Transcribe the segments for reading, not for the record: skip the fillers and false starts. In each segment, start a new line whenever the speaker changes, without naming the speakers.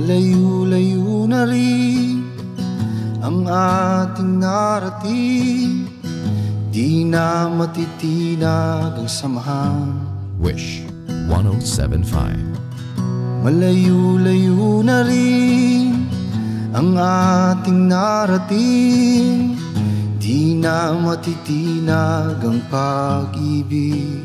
Malayo-layo na rin ang ating narating, di na matitinag ang samahan.
Wish 107.5.
Malayo-layo na rin ang ating narating, di na matitinag ang pag-ibig.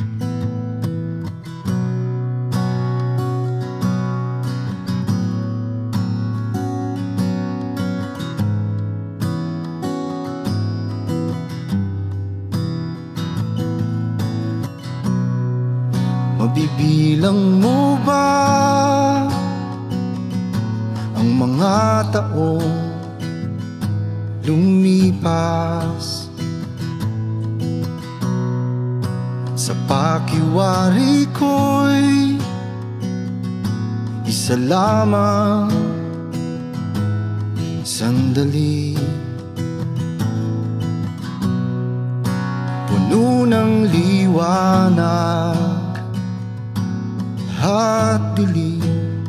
Mabibilang mo ba ang mga taong lumipas? Sa pakiwari ko'y isa lamang sandali, puno ng liwanag at dilim.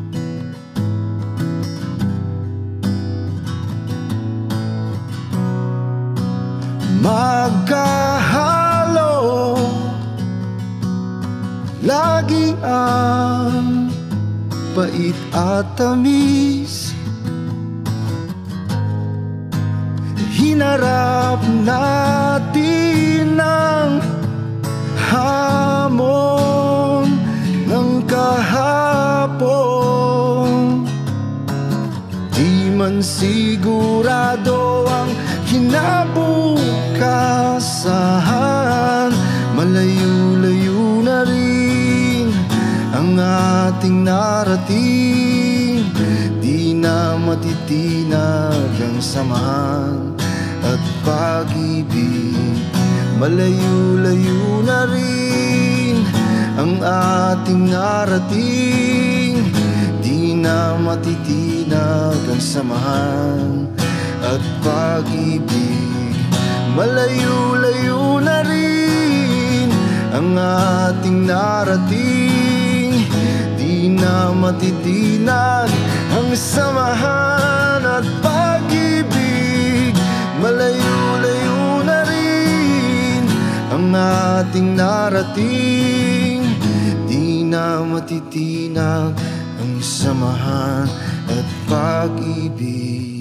Magkahalo lagi ang pait at tamis, hinarap natin ang hamon ng kahapon. Di man sigurado ang kinabukasan, malayo-layo na rin ang ating narating, di na matitinag ang samahan at pag-ibig. Malayo-layo na rin ang ating narating, di na matitinag ang samahan at pag-ibig. Malayo-layo na rin ang ating narating, di na matitinag ang samahan at pag-ibig. Malayo-layo na rin ang ating narating, di na matitinag ang samahan at pag-ibig.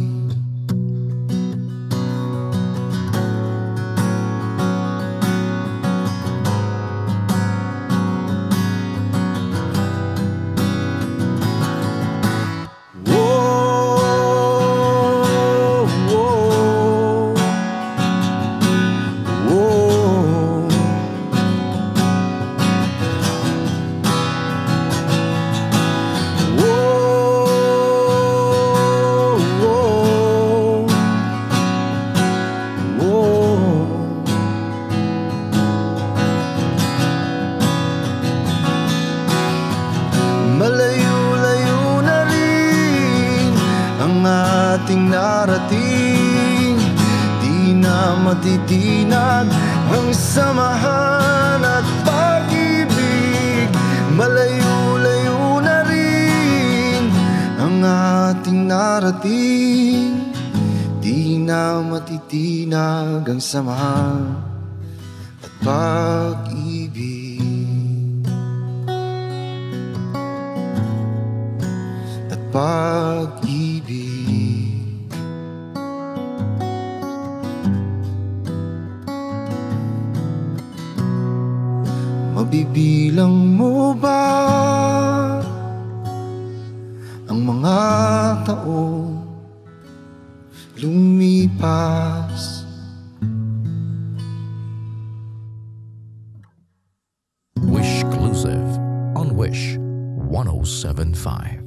Malayo-layo na rin ang ating narating, di na matitinag ang samahan at pag-ibig. Malayo-layo na rin ang ating narating, di na matitinag ang samahan at pag-ibig. Pag-ibig. Mabibilang mo ba ang mga taong lumipas?
WISHclusive on Wish 107.5.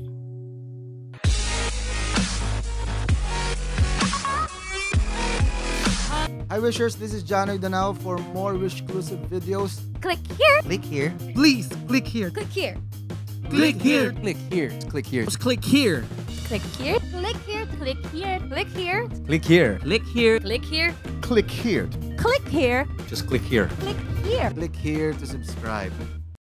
Hi Wishers, this is Johnoy Danao. For more WISHclusive videos,
Click here.
click here.
Please click here.
Click here.
Click here.
Click here. Click here.
Just click here.
Click here. Click here. Click here. Click here.
Click here.
Click here.
Click here.
Click here.
Click here.
Just click here.
Click here.
Click here to subscribe.